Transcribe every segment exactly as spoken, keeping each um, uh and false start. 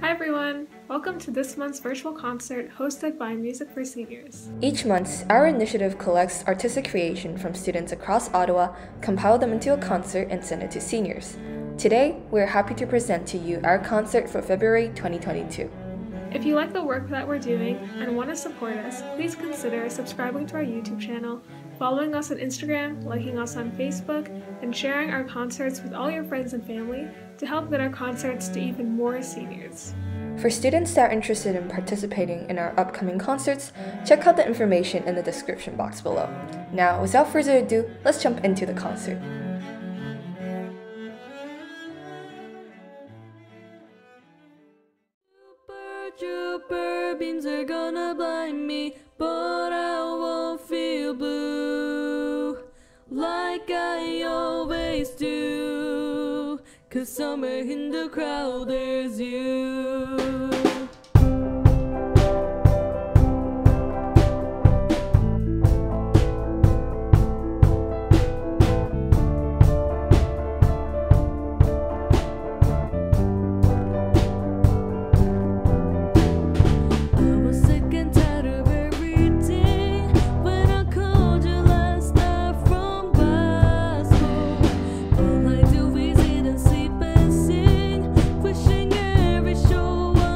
Hi everyone! Welcome to this month's virtual concert hosted by Music for Seniors. Each month, our initiative collects artistic creation from students across Ottawa, compile them into a concert, and send it to seniors. Today, we are happy to present to you our concert for February twenty twenty-two. If you like the work that we're doing and want to support us, please consider subscribing to our YouTube channel, following us on Instagram, liking us on Facebook, and sharing our concerts with all your friends and family to help get our concerts to even more seniors. For students that are interested in participating in our upcoming concerts, check out the information in the description box below. Now, without further ado, let's jump into the concert. Super beams are gonna blind me, but I won't feel blue like I always do, 'cause somewhere in the crowd there's you. Show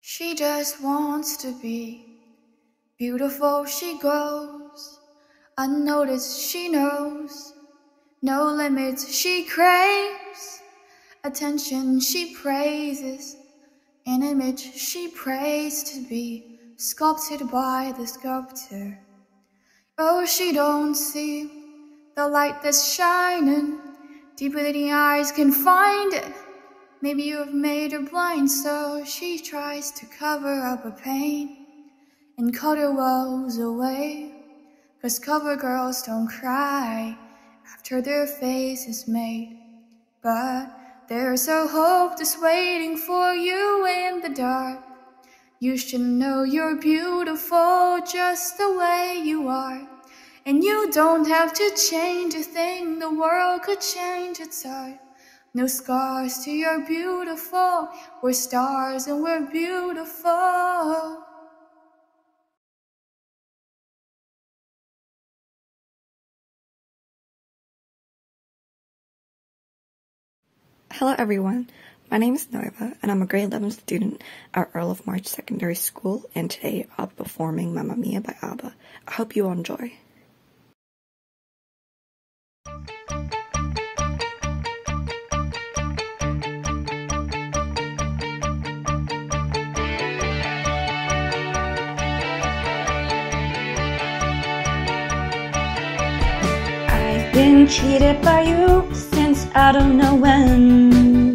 She just wants to be beautiful. She goes unnoticed. She knows no limits. She craves attention. She praises an image. She prays to be sculpted by the sculptor. Oh, she don't see the light that's shining deeper than the eyes can find it. Maybe you have made her blind, so she tries to cover up her pain and cut her woes away. 'Cause cover girls don't cry after their face is made. But there's a hope that's waiting for you in the dark. You should know you're beautiful just the way you are. And you don't have to change a thing, the world could change its heart. No scars to your beautiful, we're stars and we're beautiful. Hello everyone, my name is Noiva and I'm a grade eleven student at Earl of March Secondary School, and today I'll be performing Mamma Mia by ABBA. I hope you all enjoy. I've been cheated by you since I don't know when.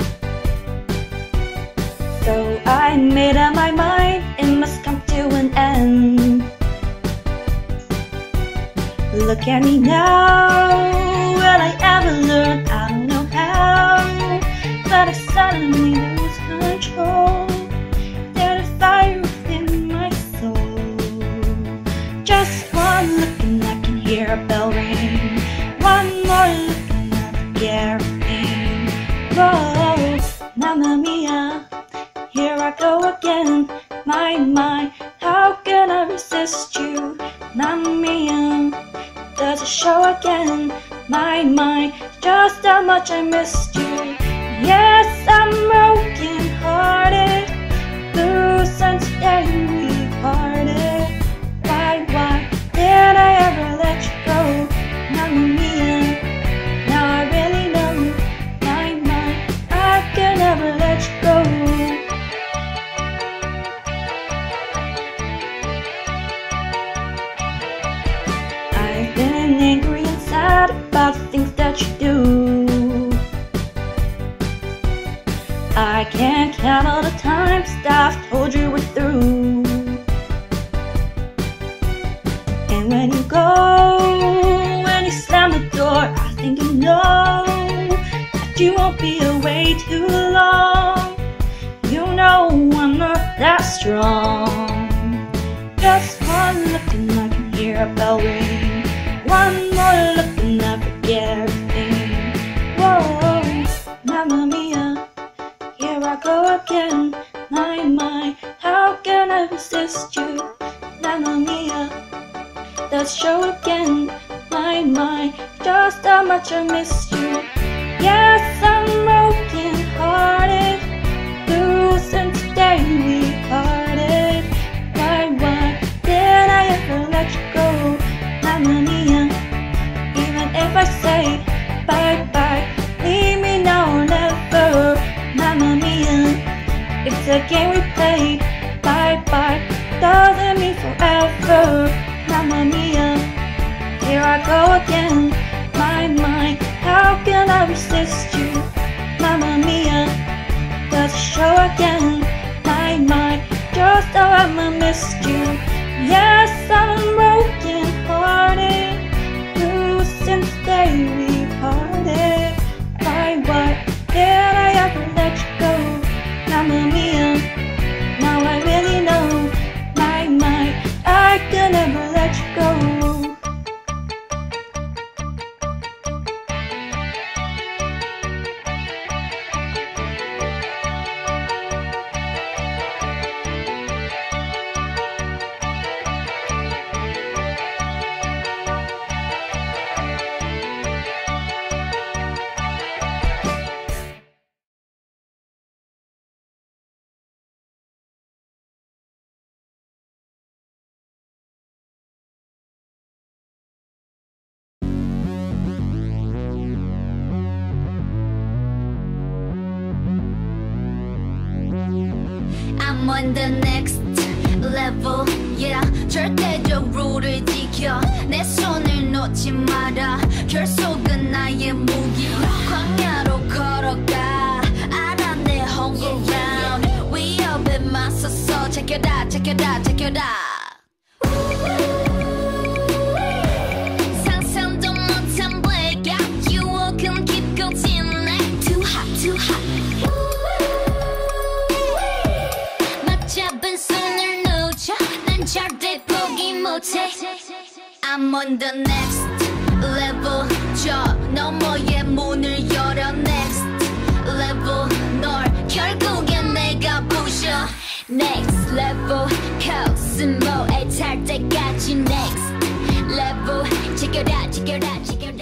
So I made up my mind, it must come to an end. Look at me now, will I ever learn? I don't know how, but I suddenly lose control. There's a fire within my soul. Just one look and I can hear a bell ring. One more look and I forget everything. Whoa, Mamma Mia, here I go again. My, my, how can I resist you? Mamma Mia, does it show again? My, my, just how much I missed you. Yes, I'm broken hearted, blue since the day we parted. Why, why did I ever let you go? Mamma Mia, now I really know. My, my, I can never let you go. I've been angry and sad about the things that you do. I can't count all the times that I've told you we're through. And when you go, when you slam the door, I think you know that you won't be away too long. You know I'm not that strong. Just one look and I can hear a bell ring. One more look and I forget everything. Whoa, Mamma Mia, here I go again. My, my, how can I resist you? Mamma Mia, let's show again. My, my, just how much I missed you. Yes, I'm broken hearted, blue since the day we parted. Why, why did I ever let you go? Mamma Mia, even if I say bye-bye, leave me now or never. Mamma Mia, it's a game we play. Bye-bye doesn't mean forever. Mamma Mia, here I go again. My, my, how can I resist you? Mamma Mia, does it show again? My, my, just how I missed you. Yes, I'm broken hearted, blue since the day we parted. Why, why did I ever let you go? Mamma Mia, now I really know. My, my, I could never let you go. I'm on the next level, yeah. 절대적 룰을 지켜 내 손을 놓지 마라. 결속은 나의 무기. 광야로 걸어가 알아 내 home ground. 위협에 맞서서 제껴다 제껴다 제껴다. 상상도 못한 blackout 유혹은 깊고 진해. Too hot, too hot. 맞잡은 손을 놓쳐 난 절대 포기 못해. I'm on the next level. 저 너머의 문을 열어 next level. 널 결국엔 내가 부셔. Next level 코스모에 탈 때까지 next level. 지켜라 지켜라 지켜라.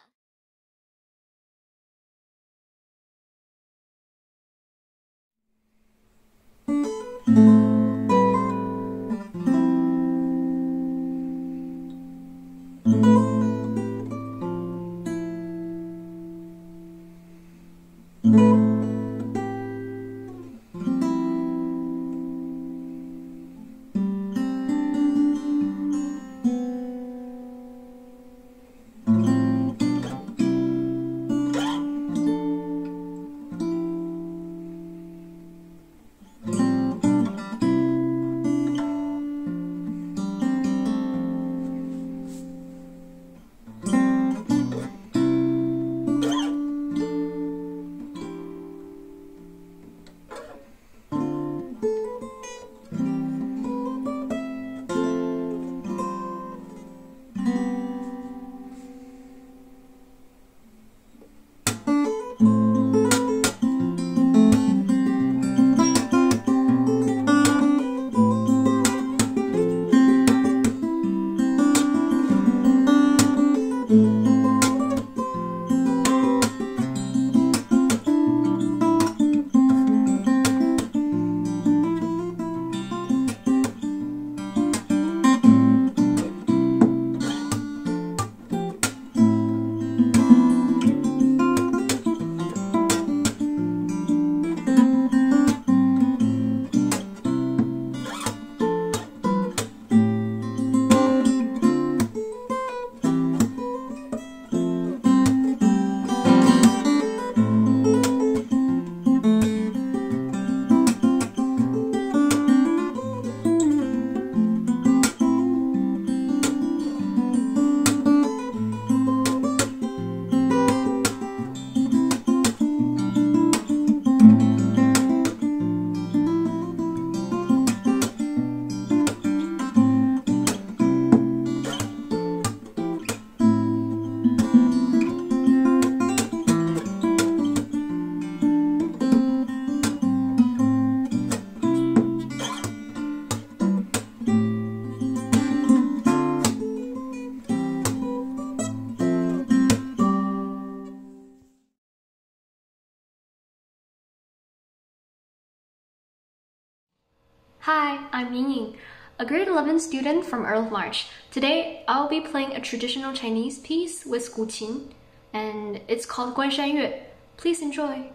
Hi, I'm Ying, a grade eleven student from Earl of March. Today, I'll be playing a traditional Chinese piece with guqin, and it's called Guanshan Yue. Please enjoy.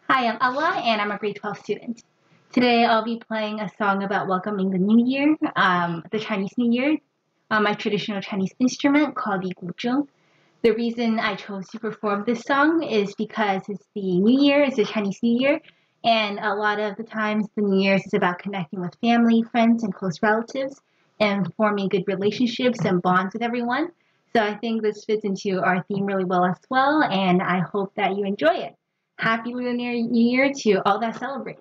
Hi, I'm Ella, and I'm a grade twelve student. Today I'll be playing a song about welcoming the new year, um, the Chinese New Year, on my traditional Chinese instrument called the guzheng. The reason I chose to perform this song is because it's the new year, it's the Chinese New Year, and a lot of the times the New Year's is about connecting with family, friends, and close relatives, and forming good relationships and bonds with everyone. So I think this fits into our theme really well as well, and I hope that you enjoy it. Happy Lunar New Year to all that celebrate.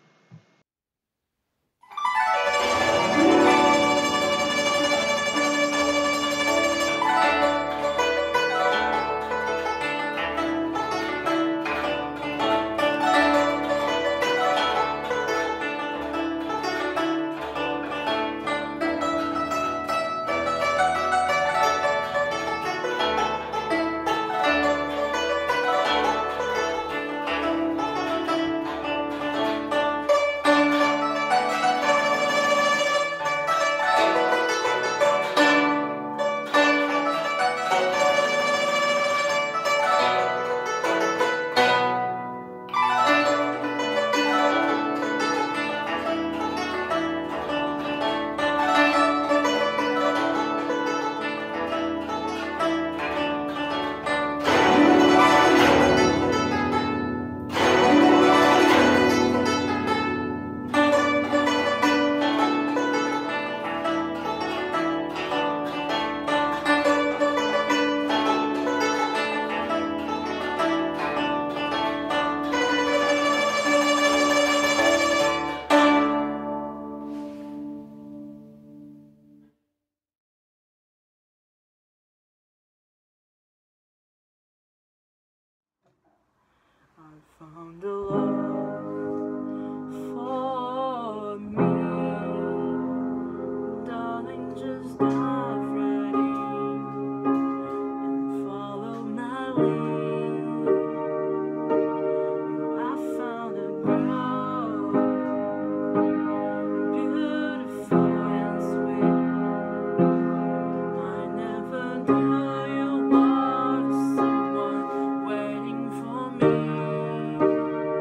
I found a love for me, darling, just dive right in and follow my lead. I found a girl, beautiful and sweet. I never knew you were someone waiting for me.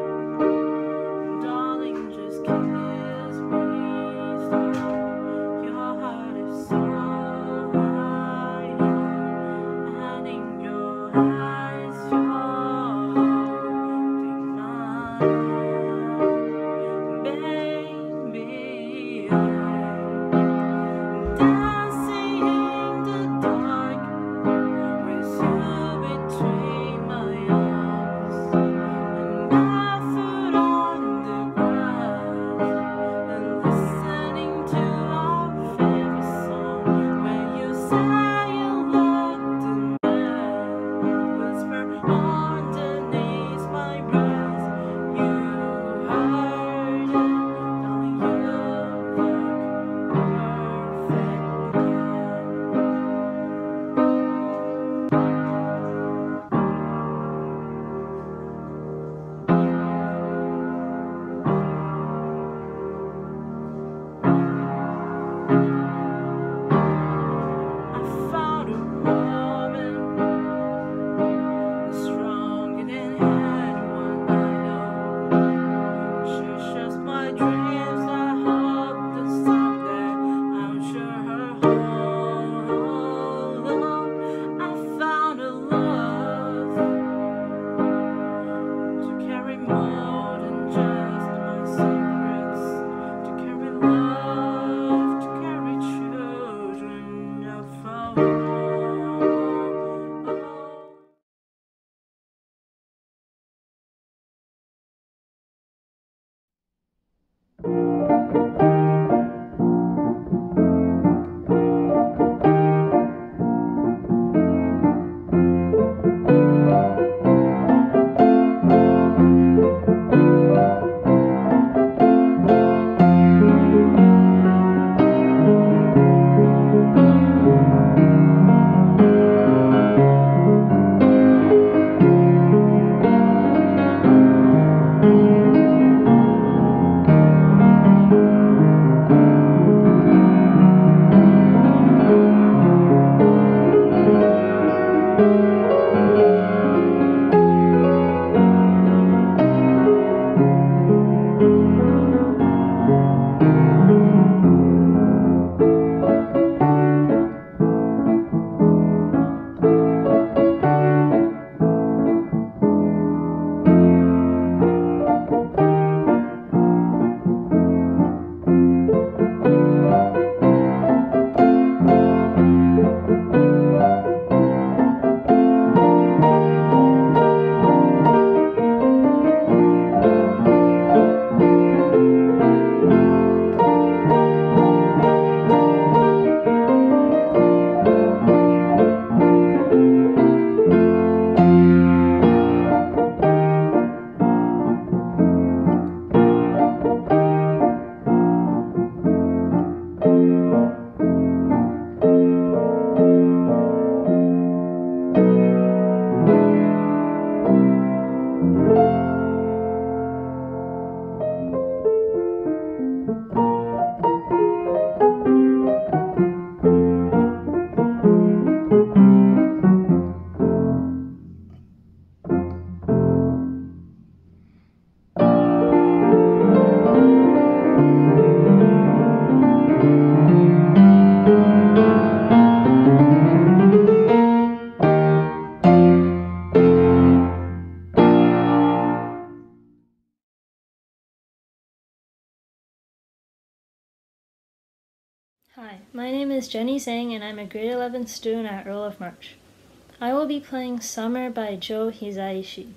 Hi, my name is Jenny Zhang and I'm a grade eleven student at Earl of March. I will be playing Summer by Joe Hisaishi.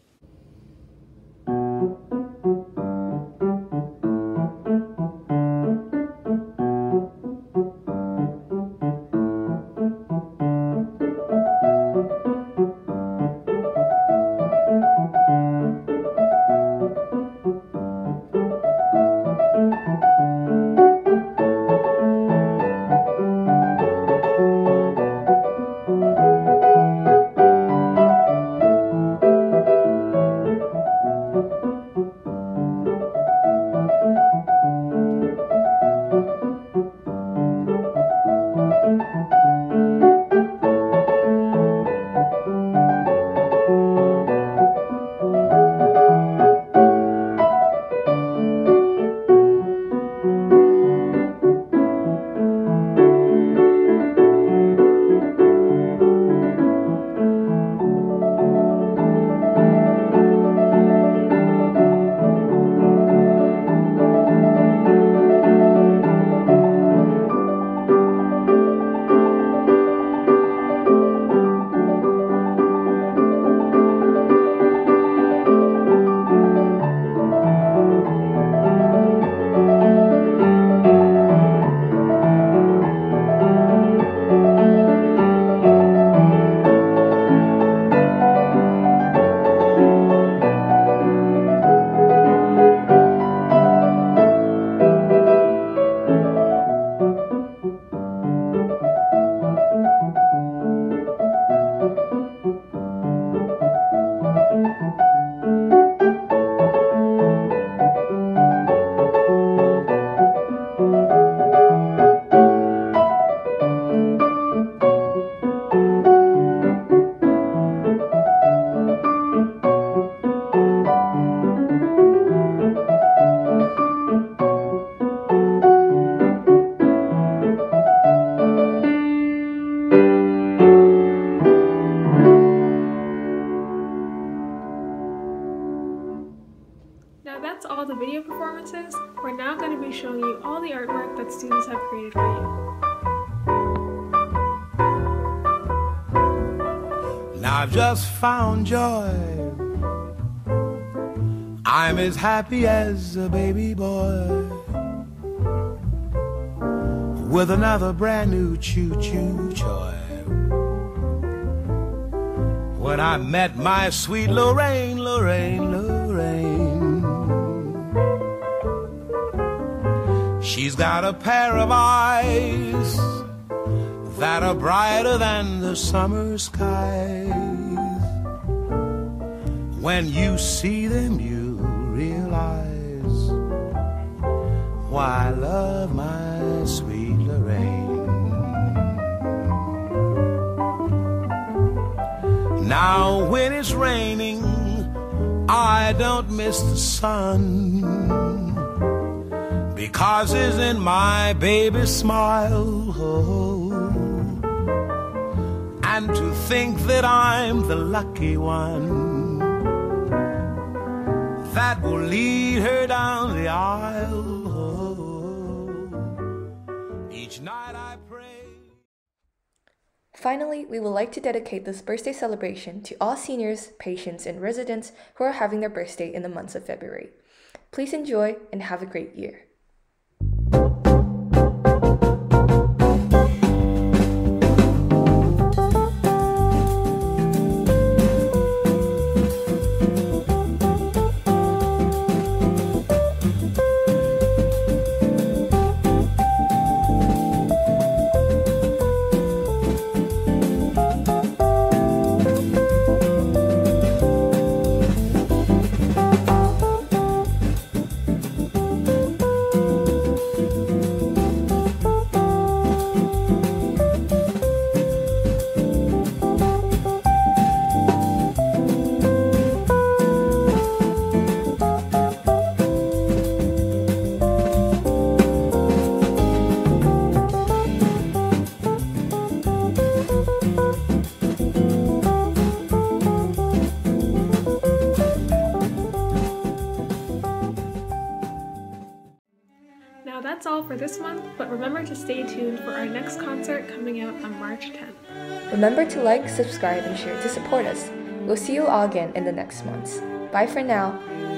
Now that's all the video performances. We're now going to be showing you all the artwork that students have created for you. Now I've just found joy. I'm as happy as a baby boy with another brand new choo-choo toy. When I met my sweet Lorraine, Lorraine, Lorraine. She's got a pair of eyes that are brighter than the summer skies. When you see them, you realize why I love my sweet Lorraine. Now when it's raining, I don't miss the sun, because it's in my baby's smile. Oh, and to think that I'm the lucky one that will lead her down the aisle. Oh, each night I pray. Finally, we would like to dedicate this birthday celebration to all seniors, patients, and residents who are having their birthday in the months of February. Please enjoy and have a great year. all for this month, but remember to stay tuned for our next concert coming out on March tenth. Remember to like, subscribe, and share to support us. We'll see you all again in the next months. Bye for now.